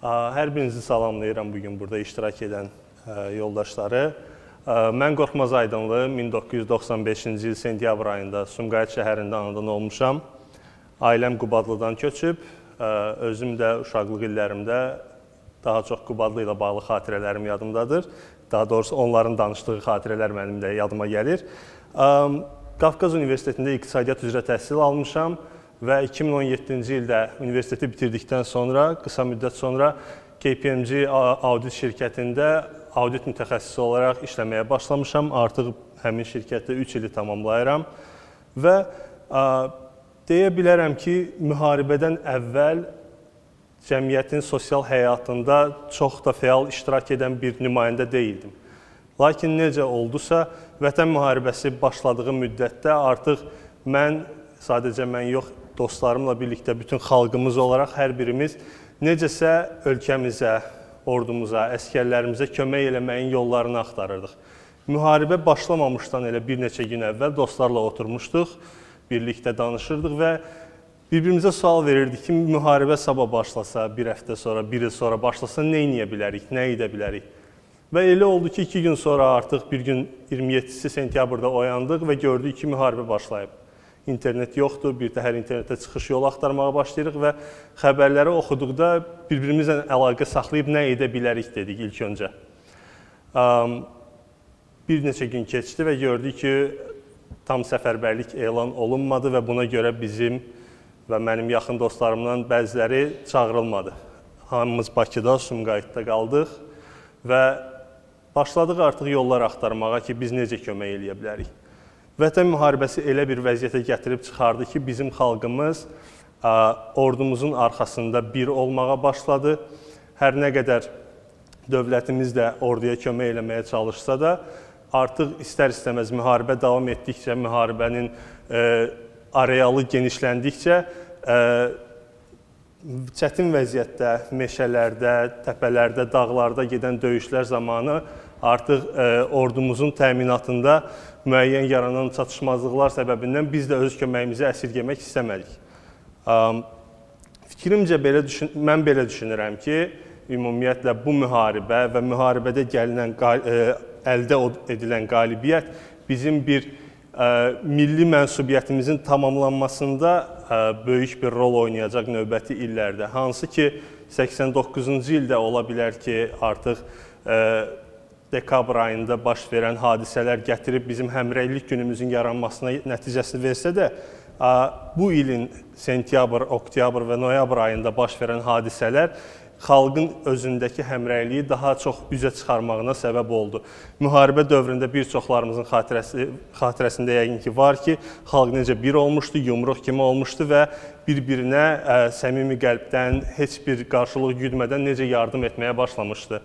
Hər birinizi salamlayıram bugün burada iştirak edən yoldaşları. Mən Qorxmaz Aydınlı 1995-ci il sentyabr ayında Sumqayıt şəhərində anadan olmuşam. Ailəm Qubadlıdan köçüb, özüm də uşaqlıq illərimdə daha çox Qubadlı ilə bağlı xatirələrim yadımdadır. Daha doğrusu onların danışdığı xatirələr mənim də yadıma gəlir. Qafqaz Universitetində iqtisadiyyat üzrə təhsil almışam və 2017-ci ildə universiteti bitirdikdən sonra, qısa müddət sonra KPMG audit şirkətində audit mütəxəssisi olaraq işləməyə başlamışam. Artıq həmin şirkətdə 3 ili tamamlayıram və deyə bilərəm ki, müharibədən əvvəl cəmiyyətin sosial həyatında çox da fəal iştirak edən bir nümayəndə deyildim. Lakin necə oldusa, Vətən müharibəsi başladığı müddətdə artıq sadəcə mən yox, dostlarımla birlikdə bütün xalqımız olaraq hər birimiz necəsə ölkəmizə, ordumuza, əskərlərimizə kömək eləməyin yollarını axtarırdıq. Müharibə başlamamışdan elə bir neçə gün əvvəl dostlarla oturmuşduq, birlikdə danışırdıq və bir-birimizə sual verirdik ki, müharibə sabah başlasa, bir həftə sonra, bir il sonra başlasa nə edə bilərik, nə edə bilərik? Və elə oldu ki, 2 gün sonra artıq bir gün 27-si sentyabrda oyandıq və gördük ki, müharibə başlayıb. İnternet yoxdur, bir təhər internetə çıxış yolu axtarmağa başlayırıq və xəbərləri oxuduqda bir-birimizlə əlaqə saxlayıb nə edə bilərik dedik ilk öncə. Bir neçə gün keçdi və gördük ki, tam səfərbərlik elan olunmadı və buna görə bizim və mənim yaxın dostlarımdan bəziləri çağırılmadı. Hamımız Bakıda, Sumqayıtda qaldıq və başladıq artıq yollar axtarmağa ki, biz necə kömək eləyə bilərik. Vətən müharibəsi elə bir vəziyyətə gətirib çıxardı ki, bizim xalqımız ordumuzun arxasında bir olmağa başladı. Hər nə qədər dövlətimiz də orduya kömək eləməyə çalışsa da, artıq istər-istəməz müharibə davam etdikcə, müharibənin arealı genişləndikcə, çətin vəziyyətdə, meşələrdə, təpələrdə, dağlarda gedən döyüşlər zamanı artıq ordumuzun təminatında müəyyən yaranan çatışmazlıqlar səbəbindən biz də öz köməyimizi əsirgəmək istəmədik. Fikrimcə, mən belə düşünürəm ki, ümumiyyətlə bu müharibə və müharibədə əldə edilən qalibiyyət bizim bir milli mənsubiyyətimizin tamamlanmasında böyük bir rol oynayacaq növbəti illərdə. Hansı ki, 89-cu ildə ola bilər ki, artıq dekabr ayında baş verən hadisələr gətirib bizim həmrəylik günümüzün yaranmasına nəticəsini versə də, bu ilin sentyabr, oktyabr və noyabr ayında baş verən hadisələr xalqın özündəki həmrəyliyi daha çox üzə çıxarmağına səbəb oldu. Müharibə dövründə bir çoxlarımızın xatirəsində yəqin ki var ki, xalq necə bir olmuşdu, yumruq kimi olmuşdu və bir-birinə səmimi qəlbdən, heç bir qarşılıq güdmədən necə yardım etməyə başlamışdı.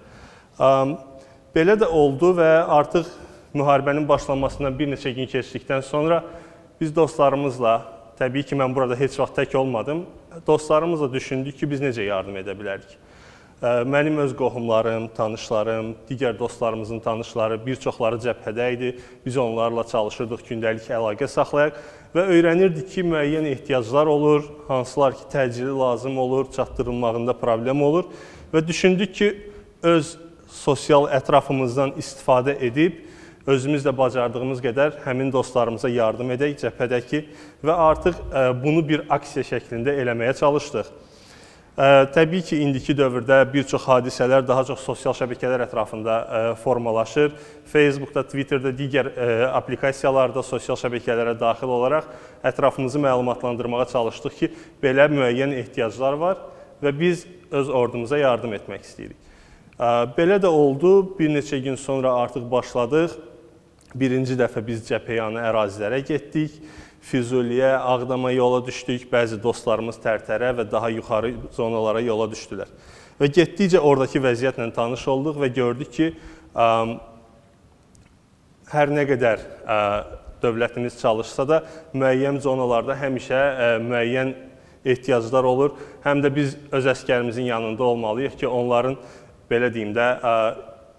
Belə də oldu və artıq müharibənin başlanmasından bir neçə gün keçdikdən sonra biz dostlarımızla, təbii ki, mən burada heç vaxt tək olmadım, dostlarımızla düşündük ki, biz necə yardım edə bilərik. Mənim öz qohumlarım, tanışlarım, digər dostlarımızın tanışları, bir çoxları cəbhədə idi. Biz onlarla çalışırdıq, gündəlik əlaqə saxlayaq və öyrənirdik ki, müəyyən ehtiyaclar olur, hansılar ki, təcili lazım olur, çatdırılmağında problem olur və düşündük ki, öz sosial ətrafımızdan istifadə edib, özümüz də bacardığımız qədər həmin dostlarımıza yardım edək cəbhədəki və artıq bunu bir aksiya şəklində eləməyə çalışdıq. Təbii ki, indiki dövrdə bir çox hadisələr daha çox sosial şəbəkələr ətrafında formalaşır. Facebookda, Twitterdə, digər aplikasiyalarda, sosial şəbəkələrə daxil olaraq ətrafımızı məlumatlandırmağa çalışdıq ki, belə müəyyən ehtiyaclar var və biz öz ordumuza yardım etmək istəyirik. Belə də oldu, bir neçə gün sonra artıq başladıq. Birinci dəfə biz cəbhəyanı ərazilərə getdik, Füzuliyə, Ağdama yola düşdük, bəzi dostlarımız Tərtərə və daha yuxarı zonalara yola düşdülər. Və getdikcə oradakı vəziyyətlə tanış olduq və gördük ki, hər nə qədər dövlətimiz çalışsa da, müəyyən zonalarda həmişə müəyyən ehtiyaclar olur. Həm də biz öz əskərimizin yanında olmalıyıq ki, onların belə deyim də,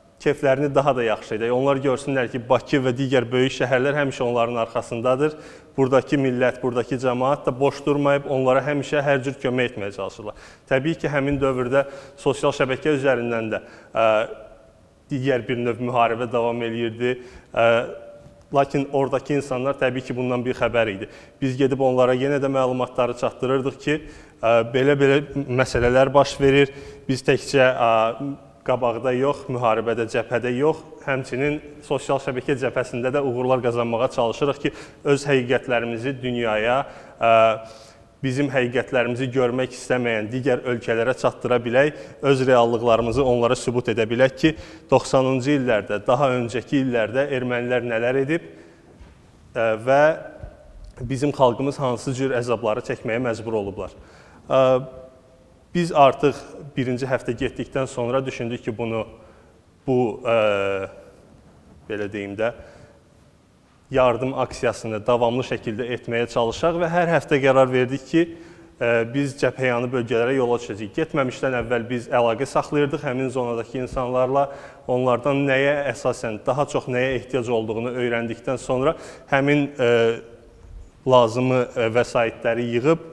keyflərini daha da yaxşı edək. Onlar görsünlər ki, Bakı və digər böyük şəhərlər həmişə onların arxasındadır buradakı millət, buradakı cəmaət də boş durmayıb, onlara həmişə hər cür kömək etməyə çalışırlar. Təbii ki, həmin dövrdə sosial şəbəkə üzərindən də digər bir növ müharibə davam eləyirdi. Lakin oradakı insanlar təbii ki, bundan bir xəbər idi. Biz gedib onlara yenə də məlumatları çatdırırdıq ki, belə-belə məsələlər baş verir. Biz təkcə qabaqda yox, müharibədə, cəbhədə yox, həmçinin sosial şəbəkə cəbhəsində də uğurlar qazanmağa çalışırıq ki, öz həqiqətlərimizi dünyaya, bizim həqiqətlərimizi görmək istəməyən digər ölkələrə çatdıra bilək, öz reallıqlarımızı onlara sübut edə bilək ki, 90-cı illərdə, daha öncəki illərdə ermənilər nələr edib və bizim xalqımız hansı cür əzabları çəkməyə məcbur olublar. Biz artıq birinci həftə getdikdən sonra düşündük ki, bu belə deyim də, yardım aksiyasını davamlı şəkildə etməyə çalışaq və hər həftə qərar verdik ki, biz cəbhəyanı bölgələrə yola düşəcəyik. Getməmişdən əvvəl biz əlaqə saxlayırdıq həmin zonadakı insanlarla, onlardan nəyə əsasən, daha çox nəyə ehtiyac olduğunu öyrəndikdən sonra həmin lazımı vəsaitləri yığıb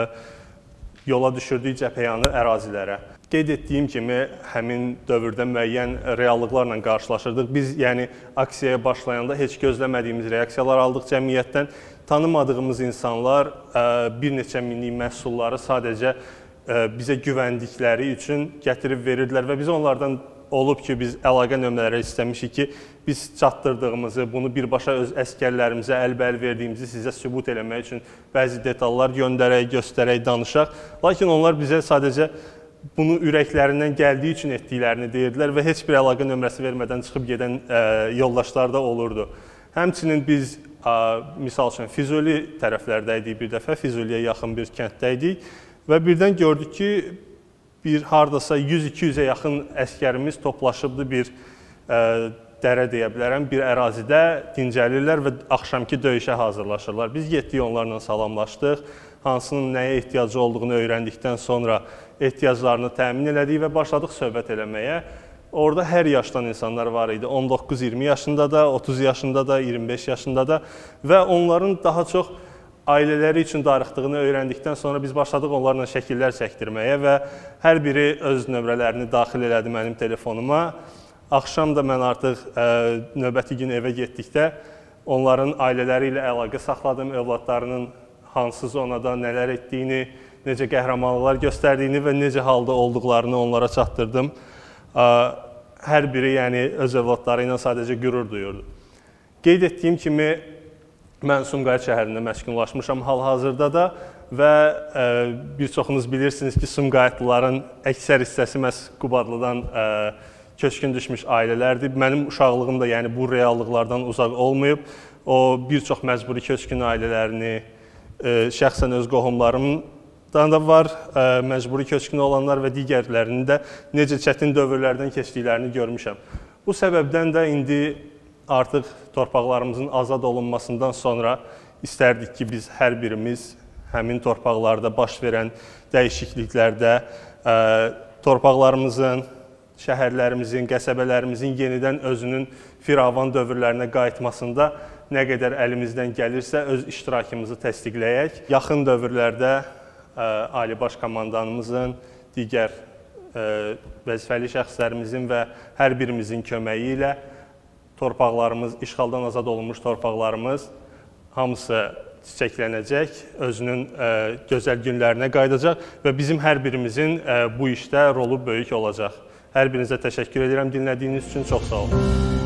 yola düşürdük cəbhəyanı ərazilərə. Qeyd etdiyim kimi, həmin dövrdə müəyyən reallıqlarla qarşılaşırdıq. Biz, yəni, aksiyaya başlayanda heç gözləmədiyimiz reaksiyalar aldıq cəmiyyətdən. Tanımadığımız insanlar bir neçə minlik məhsulları sadəcə bizə güvəndikləri üçün gətirib verirdilər və biz onlardan olub ki, biz əlaqə nömrələri istəmişik ki, biz çatdırdığımızı, bunu birbaşa öz əskərlərimizə əlbəl verdiyimizi sizə sübut eləmək üçün bəzi detallar göndərək, göstərək, danışaq. Lakin onlar bizə sadəcə bunu ürəklərindən gəldiyi üçün etdiklərini deyirdilər və heç bir əlaqə nömrəsi vermədən çıxıb gedən yoldaşlar da olurdu. Həmçinin biz, misal üçün, Füzuli tərəflərdəydik bir dəfə, Füzuliyə yaxın bir kənddəydik və birdən gördük ki, bir hardasa 100-200-ə yaxın əskərimiz toplaşıbdı bir dərə deyə bilərəm, bir ərazidə dincəlirlər və axşamki döyüşə hazırlaşırlar. Biz getdik, onlarla salamlaşdıq, hansının nəyə ehtiyacı olduğunu öyrəndikdən sonra ehtiyaclarını təmin elədik və başladıq söhbət eləməyə. Orada hər yaşdan insanlar var idi, 19-20 yaşında da, 30 yaşında da, 25 yaşında da və onların daha çox ailələri üçün darıxdığını öyrəndikdən sonra biz başladıq onlarla şəkillər çəkdirməyə və hər biri öz nömrələrini daxil elədi mənim telefonuma. Axşam da mən artıq növbəti gün evə getdikdə onların ailələri ilə əlaqə saxladım, övladlarının hansı zonada nələr etdiyini, necə qəhrəmanlıqlar göstərdiyini və necə halda olduqlarını onlara çatdırdım. Hər biri, yəni, öz övladları ilə sadəcə qürur duyurdu. Qeyd etdiyim kimi, mən Sumqayıt şəhərində məskunlaşmışam hal-hazırda da və bir çoxunuz bilirsiniz ki, Sumqayıtlıların əksər hissəsi məhz Qubadlıdan köçkün düşmüş ailələrdir. Mənim uşaqlığım da yəni bu reallıqlardan uzaq olmayıb. O bir çox məcburi köçkün ailələrini, şəxsən öz qohumlarımdan da var, məcburi köçkün olanlar və digərlərinin də necə çətin dövrlərdən keçdiklərini görmüşəm. Bu səbəbdən də indi artıq torpaqlarımızın azad olunmasından sonra istərdik ki, biz hər birimiz həmin torpaqlarda baş verən dəyişikliklərdə torpaqlarımızın, şəhərlərimizin, qəsəbələrimizin yenidən özünün firavan dövrlərinə qayıtmasında nə qədər əlimizdən gəlirsə öz iştirakımızı təsdiqləyək. Yaxın dövrlərdə Ali Baş Komandanımızın, digər vəzifəli şəxslərimizin və hər birimizin köməyi ilə torpaqlarımız, işğaldan azad olunmuş torpaqlarımız hamısı çiçəklənəcək, özünün gözəl günlərinə qayıdacaq və bizim hər birimizin bu işdə rolu böyük olacaq. Hər birinizə təşəkkür edirəm dinlədiyiniz üçün, çox sağ olun.